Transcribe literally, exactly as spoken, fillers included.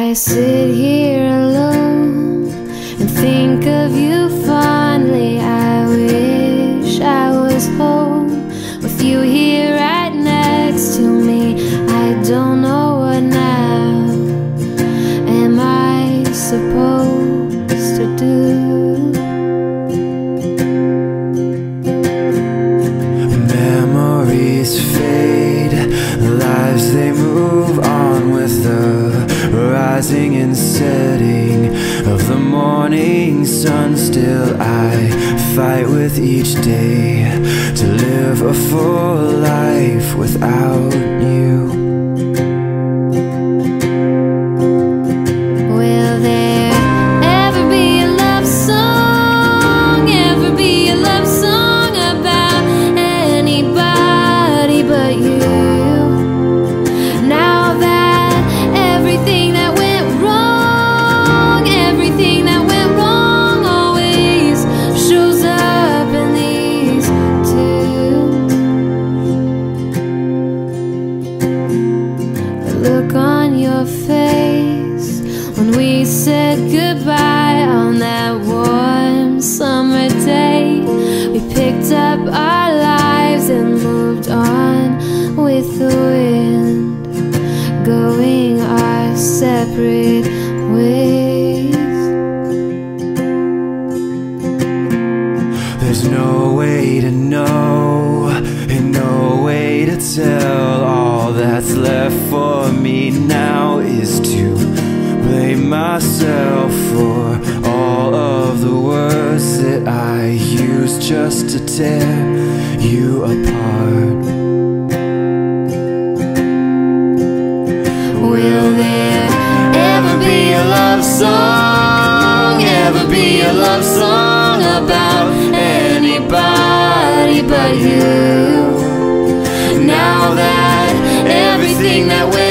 I sit here alone and think of you fondly. I wish I was home with you here right next to me. I don't know what now am I supposed to do. Memories fade, lives they move on with the rising and setting of the morning sun. Still I fight with each day to live a full life without you. Will there ever be a love song, ever be a love song about anybody but you? Now that everything that went wrong, everything that went wrong always shows up in these tunes. The look on your face when we said goodbye on that warm summer day. We picked up our lives and moved on with the wind, going our separate ways. There's no way to know and no way to tell. All that's left for me now is to blame myself for all of the words that I used just to tear you apart. Will there ever be a love song, ever be a love song about anybody but you? Now that everything that went